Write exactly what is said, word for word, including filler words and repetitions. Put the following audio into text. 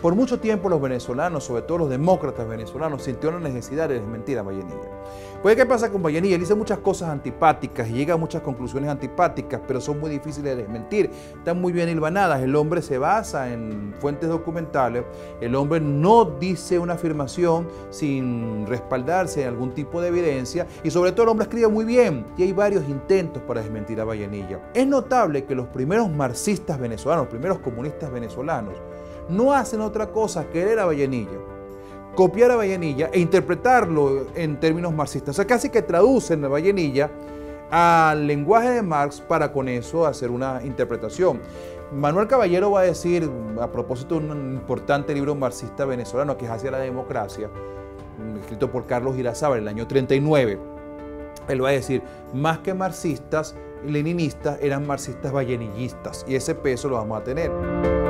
Por mucho tiempo los venezolanos, sobre todo los demócratas venezolanos, sintieron la necesidad de desmentir a Vallenilla. Pues, ¿qué pasa con Vallenilla? Él dice muchas cosas antipáticas y llega a muchas conclusiones antipáticas, pero son muy difíciles de desmentir. Están muy bien hilvanadas. El hombre se basa en fuentes documentales. El hombre no dice una afirmación sin respaldarse en algún tipo de evidencia. Y sobre todo el hombre escribe muy bien. Y hay varios intentos para desmentir a Vallenilla. Es notable que los primeros marxistas venezolanos, los primeros comunistas venezolanos, no hacen otra cosa que leer a Vallenilla, copiar a Vallenilla e interpretarlo en términos marxistas. O sea, casi que traducen a Vallenilla al lenguaje de Marx para con eso hacer una interpretación. Manuel Caballero va a decir, a propósito de un importante libro marxista venezolano que es Hacia la Democracia, escrito por Carlos Irazábal en el año treinta y nueve, él va a decir, más que marxistas, leninistas, eran marxistas vallenillistas, y ese peso lo vamos a tener.